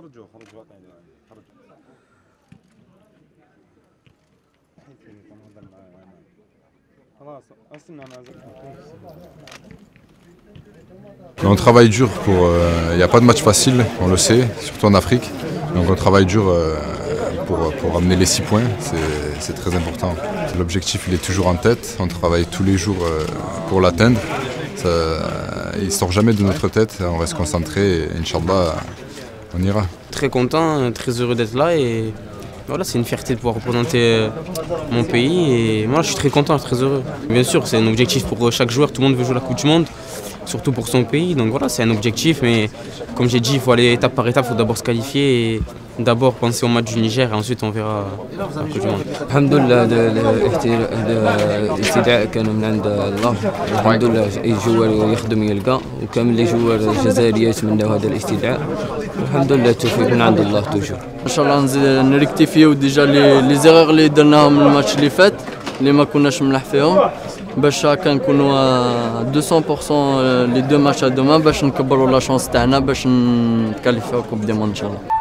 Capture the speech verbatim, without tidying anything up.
خرجوا خرجوا واقعين خرجوا. On travaille dur pour. Il euh, n'y a pas de match facile, on le sait, surtout en Afrique. Donc on travaille dur euh, pour, pour amener les six points, c'est très important. L'objectif il est toujours en tête, on travaille tous les jours euh, pour l'atteindre. Il ne sort jamais de notre tête, on reste concentré et Inch'Allah on ira. Très content, très heureux d'être là et voilà, c'est une fierté de pouvoir représenter mon pays et moi je suis très content, très heureux. Bien sûr, c'est un objectif pour chaque joueur, tout le monde veut jouer la Coupe du Monde, surtout pour son pays, donc voilà, c'est un objectif, mais comme j'ai dit, il faut aller étape par étape, il faut d'abord se qualifier et d'abord penser au match du Niger et ensuite on verra la Coupe du Monde. Alhamdoulilah, الاستدعاء كان من عند الله، الحمد لله أي جوار يخدم يلقى وكامل لي جوار الجزائريين يتمناو هذا الاستدعاء، والحمد لله التوفيق من عند الله توجور. ان شاء الله نزيد نريكتيفيو ديجا لي لي زيغور اللي درناهم الماتش اللي فات اللي ما كناش ملاح فيهم باش هكا نكونوا مئتين بالمئة لي دو ماتش دوما باش نكبروا لا شونس تاعنا باش نكاليفيو كوب دي موند ان شاء الله.